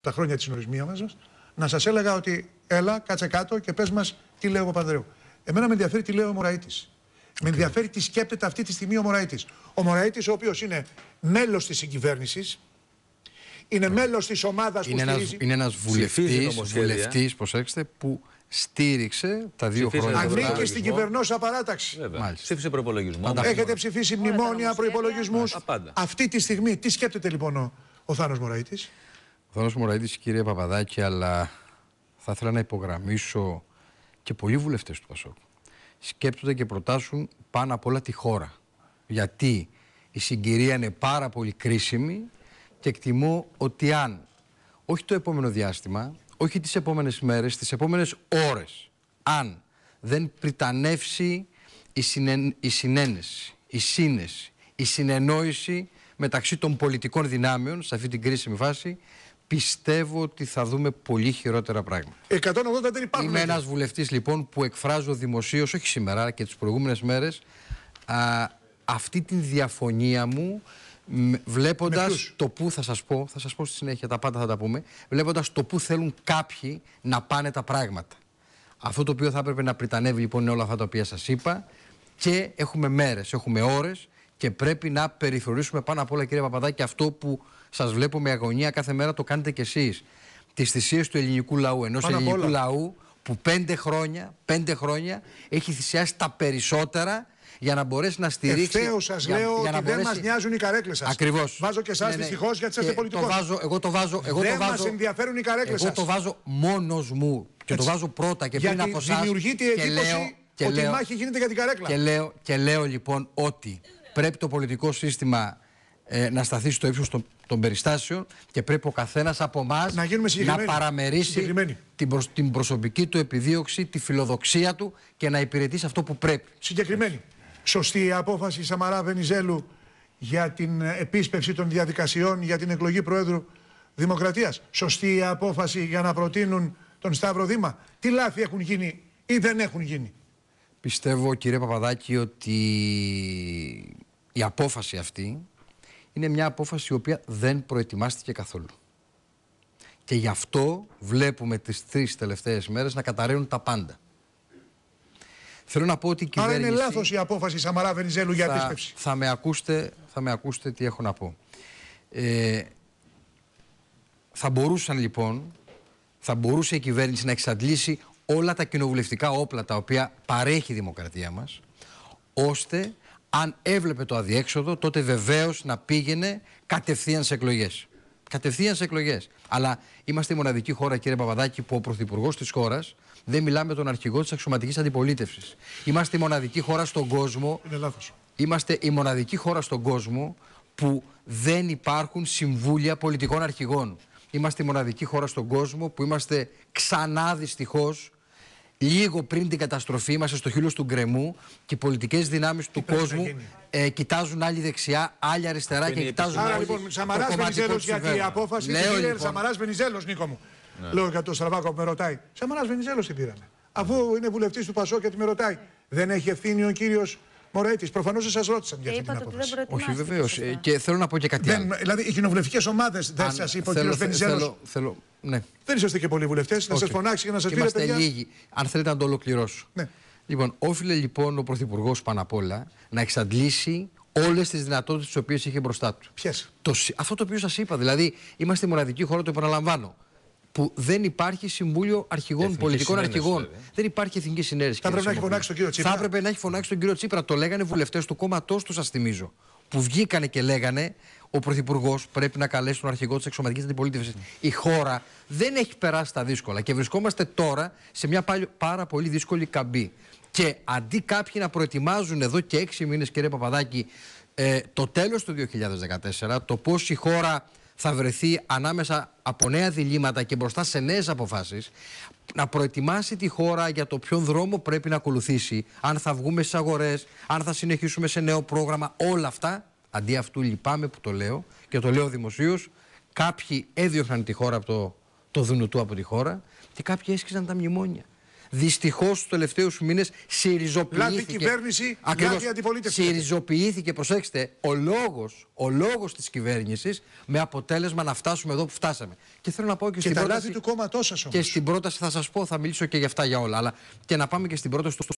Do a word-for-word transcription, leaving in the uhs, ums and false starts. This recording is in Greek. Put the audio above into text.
τα χρόνια της συνορισμίας μας, να σας έλεγα ότι έλα, κάτσε κάτω και πες μας τι λέει ο Παπανδρέου. Εμένα με ενδιαφέρει τι λέει ο Μωραΐτης. Okay. Με ενδιαφέρει τι σκέπτεται αυτή τη στιγμή ο Μωραΐτης. Ο Μωραΐτης, ο οποίος είναι μέλος της συγκυβέρνησης, είναι yeah. μέλος της ομάδας είναι που ένας, στηρίζει. Είναι ένας βουλευτής, βουλευτής, προσέξτε, που στήριξε τα δύο χρόνια. Ανήκει στην κυβερνόσα παράταξη. Ψήφισε προϋπολογισμό. Έχετε ψηφίσει μνημόνια, προϋπολογισμούς. Αυτή τη στιγμή τι σκέπτεται λοιπόν ο, ο Θάνος Μωραΐτης. Ο Θάνος Μωραΐτης, κύριε Παπαδάκη, αλλά θα ήθελα να υπογραμμίσω και πολλοί βουλευτές του ΠΑΣΟΚ σκέπτονται και προτάσουν πάνω απ' όλα τη χώρα. Γιατί η συγκυρία είναι πάρα πολύ κρίσιμη και εκτιμώ ότι αν, όχι το επόμενο διάστημα, όχι τις επόμενες μέρες, τις επόμενες ώρες, αν δεν πριτανεύσει η, συνεν, η συνένεση, η σύνεση, η συνεννόηση μεταξύ των πολιτικών δυνάμεων σε αυτή την κρίσιμη φάση, πιστεύω ότι θα δούμε πολύ χειρότερα πράγματα. εκατόν ογδόντα δεν υπάρχουν. Είμαι ένας βουλευτής λοιπόν που εκφράζω δημοσίως, όχι σήμερα αλλά και τις προηγούμενες μέρες, α, αυτή την διαφωνία μου, βλέποντας το που θα σας πω, θα σας πω στη συνέχεια, τα πάντα θα τα πούμε, βλέποντας το που θέλουν κάποιοι να πάνε τα πράγματα. Αυτό το οποίο θα έπρεπε να πριτανεύει λοιπόν είναι όλα αυτά τα οποία σας είπα και έχουμε μέρες, έχουμε ώρες και πρέπει να περιφρονήσουμε πάνω απ' όλα, κύριε Παπαδάκη, αυτό που σας βλέπω με αγωνία κάθε μέρα, το κάνετε κι εσείς. Τις θυσίες του ελληνικού λαού, ενός πάνω ελληνικού λαού που πέντε χρόνια, πέντε χρόνια έχει θυσιάσει τα περισσότερα για να μπορέσει να στηρίξει. Ευθέως σας για, λέω για ότι μπορέσει... δεν μας νοιάζουν οι καρέκλες σας. Ακριβώς. Βάζω και εσάς ναι, ναι. δυστυχώς γιατί είστε πολιτικός. Το βάζω, εγώ το βάζω, εγώ δεν το βάζω, μας ενδιαφέρουν οι καρέκλες εγώ σας. το βάζω μόνος μου και έτσι. Το βάζω πρώτα και γιατί πριν από εσάς. Δημιουργείται η εντύπωση και ότι λέω, η μάχη γίνεται για την καρέκλα. Και λέω, και λέω λοιπόν ότι πρέπει το πολιτικό σύστημα ε, να σταθεί στο ύψος των, των περιστάσεων και πρέπει ο καθένας από εμάς να, να παραμερίσει την, προσ, την προσωπική του επιδίωξη, τη φιλοδοξία του και να υπηρετήσει αυτό που πρέπει. Συγκεκριμένη. Σωστή η απόφαση Σαμαρά Βενιζέλου για την επίσπευση των διαδικασιών για την εκλογή Προέδρου Δημοκρατίας. Σωστή η απόφαση για να προτείνουν τον Σταύρο Δήμα. Τι λάθη έχουν γίνει ή δεν έχουν γίνει. Πιστεύω, κύριε Παπαδάκη, ότι η απόφαση αυτή είναι μια απόφαση η οποία δεν προετοιμάστηκε καθόλου. Και γι' αυτό βλέπουμε τις τρεις τελευταίες μέρες να καταρρέουν τα πάντα. Θέλω να πω ότι η κυβέρνηση... Άρα είναι λάθος η απόφαση Σαμαρά Βενιζέλου για θα, επίσπευση. Θα με, ακούσετε, θα με ακούσετε τι έχω να πω. Ε, θα μπορούσαν λοιπόν, θα μπορούσε η κυβέρνηση να εξαντλήσει όλα τα κοινοβουλευτικά όπλα τα οποία παρέχει η δημοκρατία μας, ώστε αν έβλεπε το αδιέξοδο, τότε βεβαίως να πήγαινε κατευθείαν σε εκλογές. Κατευθείαν σε εκλογές. Αλλά είμαστε η μοναδική χώρα, κύριε Παπαδάκη, που ο πρωθυπουργός της χώρας δεν μιλά με τον αρχηγό της αξιωματικής αντιπολίτευσης. Είμαστε η μοναδική χώρα στον κόσμο. Είναι λάθος. Είμαστε η μοναδική χώρα στον κόσμο που δεν υπάρχουν συμβούλια πολιτικών αρχηγών. Είμαστε η μοναδική χώρα στον κόσμο που είμαστε ξανά δυστυχώς λίγο πριν την καταστροφή, είμαστε στο χείλος του γκρεμού και οι πολιτικές δυνάμεις του κόσμου ε, κοιτάζουν άλλη δεξιά, άλλη αριστερά και κοιτάζουν Άρα, όλοι λοιπόν, Σαμαράς Βενιζέλος, γιατί η απόφαση Λέω, είναι λοιπόν, Σαμαράς Βενιζέλος, Νίκο μου. Ναι. Λέω για τον Στραβάκο που με ρωτάει. Σαμαράς Βενιζέλος τι πήραμε. Αφού είναι βουλευτής του ΠΑΣΟΚ και με ρωτάει. Δεν έχει ευθύνη ο κύριος Μωραΐτης. Προφανώς σας ρώτησαν για αυτή την απόφαση. Όχι, βεβαίως. Ε, και θέλω να πω και κάτι άλλο. Δηλαδή, οι κοινοβουλευτικές ομάδες δεν σας είπε ο κύριος Βενιζέλος. Θέλω, ναι. Δεν είσαστε και πολλοί βουλευτές. Να σας φωνάξει και να σας πει. Είμαστε λίγοι. Αν θέλετε να το ολοκληρώσω. Ναι. Λοιπόν, όφιλε λοιπόν ο Πρωθυπουργός πάνω απ' όλα να εξαντλήσει όλες τις δυνατότητες τις οποίες είχε μπροστά του. Ποιες? Το, αυτό το οποίο σας είπα. Δηλαδή, είμαστε η μοναδική χώρα, το επαναλαμβάνω, που δεν υπάρχει Συμβούλιο Αρχηγών, Εθνική Πολιτικών Αρχηγών. Βέβαια. Δεν υπάρχει Εθνική Συνένεση. Θα έπρεπε να έχει φωνάξει τον κύριο Τσίπρα. Θα έπρεπε να έχει φωνάξει τον κύριο Τσίπρα. Το λέγανε βουλευτές του κόμματός του, σας θυμίζω. Που βγήκανε και λέγανε ο Πρωθυπουργός πρέπει να καλέσει τον αρχηγό της αξιωματικής αντιπολίτευσης. Mm. Η χώρα δεν έχει περάσει τα δύσκολα και βρισκόμαστε τώρα σε μια πάρα πολύ δύσκολη καμπή. Και αντί κάποιοι να προετοιμάζουν εδώ και έξι μήνες, κύριε Παπαδάκη, ε, το τέλος του δύο χιλιάδες δεκατέσσερα, το πώς η χώρα θα βρεθεί ανάμεσα από νέα διλήμματα και μπροστά σε νέες αποφάσεις, να προετοιμάσει τη χώρα για το ποιον δρόμο πρέπει να ακολουθήσει, αν θα βγούμε στις αγορές, αν θα συνεχίσουμε σε νέο πρόγραμμα, όλα αυτά. Αντί αυτού λυπάμαι που το λέω και το λέω δημοσίως, κάποιοι έδιωχναν τη χώρα από το, το Δουνουτού από τη χώρα και κάποιοι έσκυζαν τα μνημόνια. Δυστυχώς τους τελευταίους μήνες συριζοποιήθηκε. Λάθη κυβέρνηση, Ακριβώς, λάθη αντιπολίτευση. συριζοποιήθηκε, προσέξτε, ο λόγος, ο λόγος της κυβέρνησης με αποτέλεσμα να φτάσουμε εδώ που φτάσαμε. Και θέλω να πω και, Και στην τα πρόταση. λάθη του κόμματός σας όμως. Και στην πρόταση θα σας πω, θα μιλήσω και για αυτά για όλα. Αλλά και να πάμε και στην πρόταση του